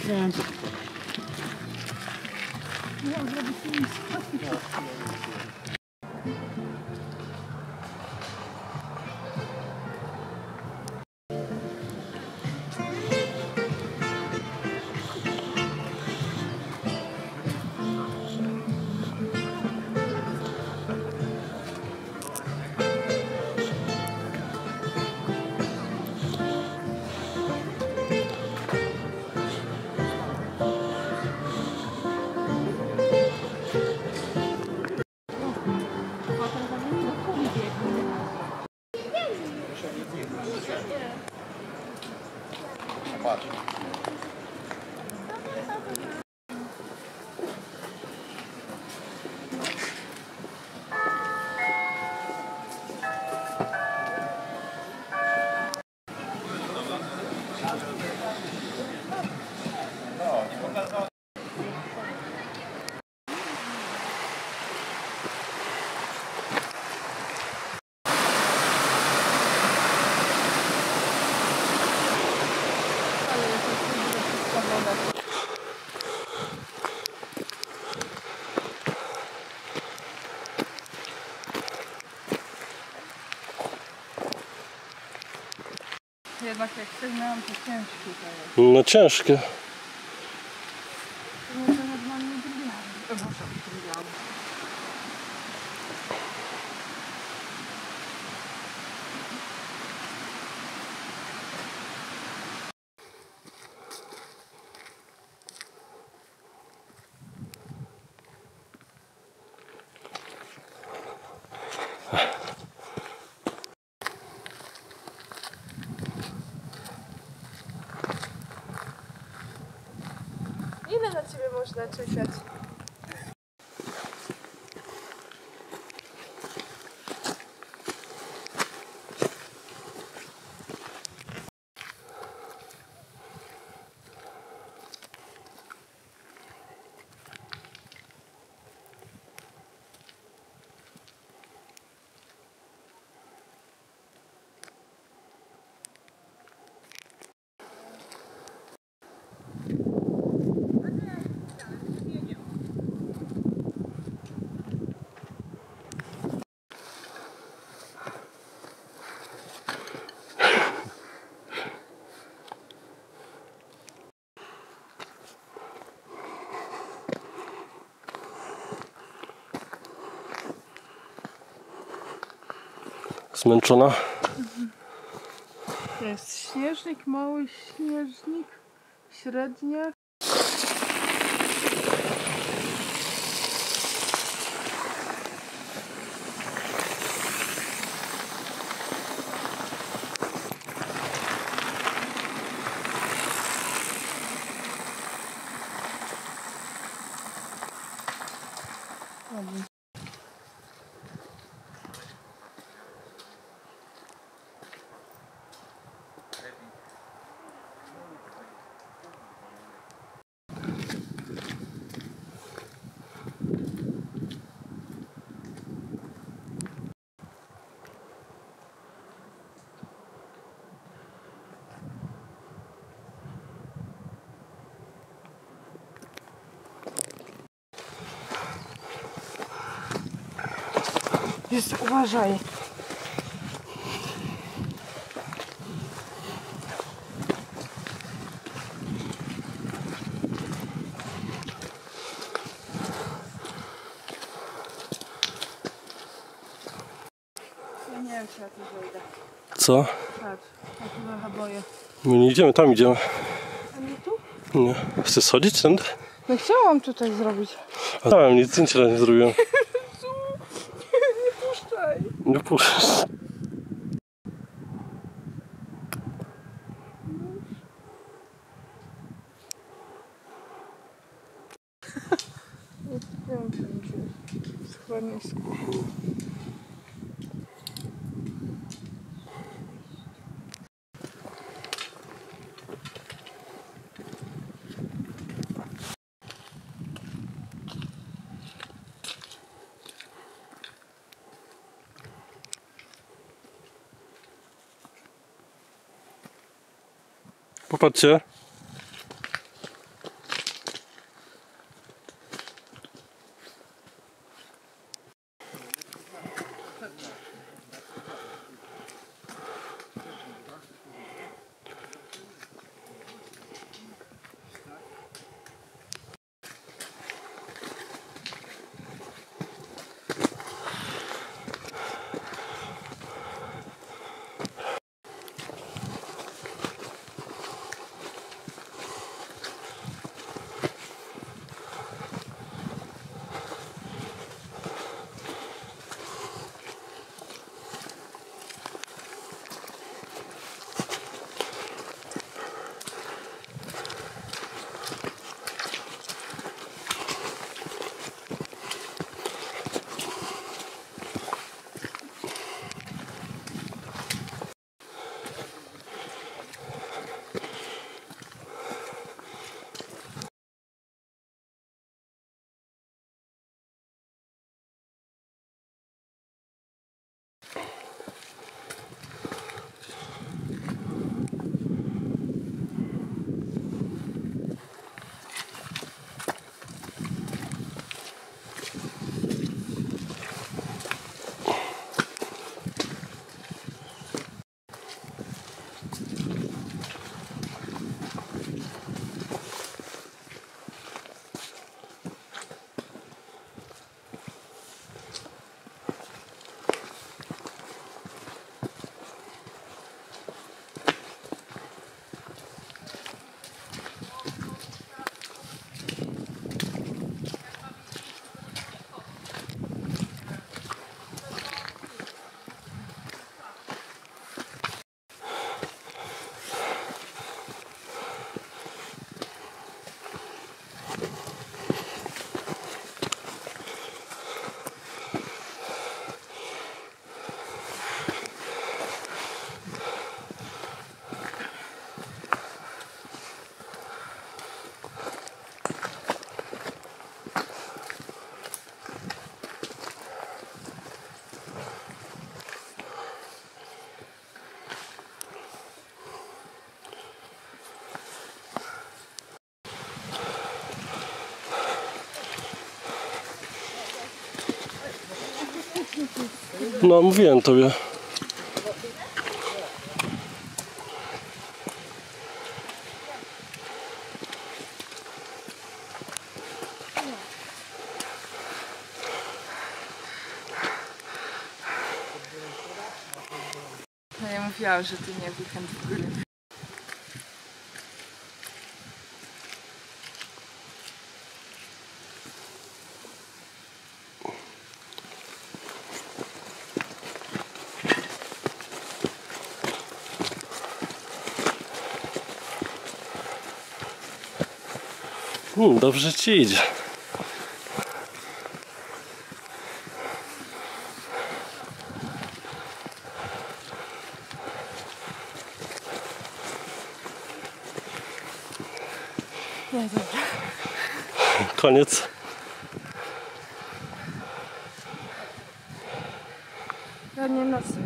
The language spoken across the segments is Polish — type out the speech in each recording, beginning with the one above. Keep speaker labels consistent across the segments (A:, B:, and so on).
A: Nie.
B: Jednak jak sygnałem, to ciężkie to jest.
A: No ciężkie.
B: To może normalnie drwiamy. Ile na ciebie można czekać?
A: Zmęczona?
B: To jest śnieżnik, mały śnieżnik, średnie. Jest, uważaj. Ja nie wiem, czy ja tu wejdę.
A: Co?
B: Patrz, ja tu trochę boję.
A: My nie idziemy, tam idziemy.
B: A nie tu?
A: Nie. Chcesz schodzić tędy?
B: No chciałam tutaj zrobić.
A: A tam nic zdjęcia nie zrobiłem.
B: Nie puszczaj.
A: Nie puszczę.
B: Schronisko.
A: Popatrzcie. No, mówiłem tobie.
B: No ja mówiłam, że ty nie weekend w góry.
A: Dobrze ci idzie.
B: Nie, dobra.
A: Koniec.
B: Ja nie nocuję.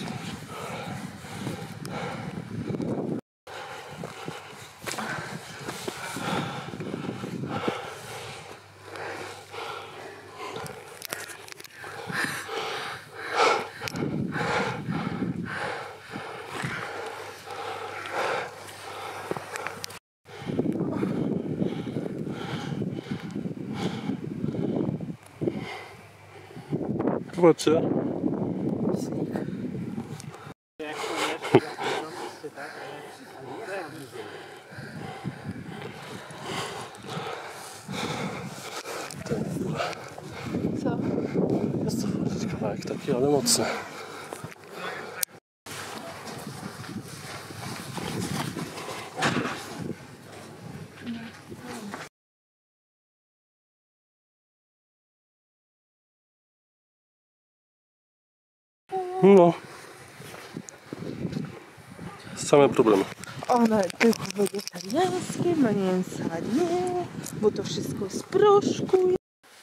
A: Zobaczcie.
B: Co?
A: Jest to kawałek taki, ale mocny. No. Same problemy.
B: One tylko wegetariańskie, mięsa nie, bo to wszystko z proszku.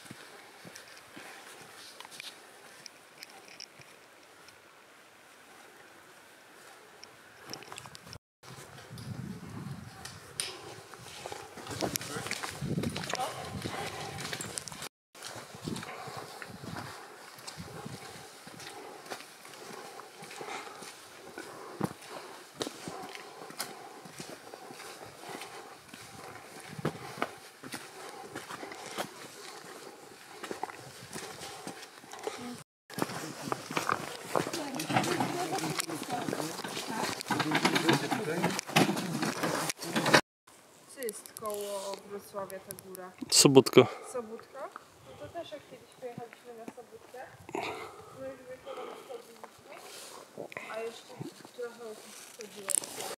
B: Co jest koło Wrocławia ta góra?
A: Sobótka.
B: Sobótka? No to też jak kiedyś pojechaliśmy na Sobótkę, no już wieczorem schodziliśmy, a jeszcze trochę schodziło.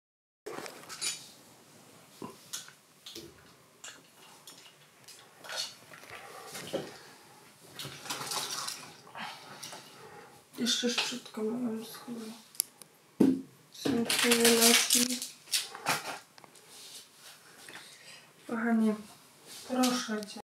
B: Jeszcze szczotkę mają schowę. Są relacje. Kochanie, proszę cię.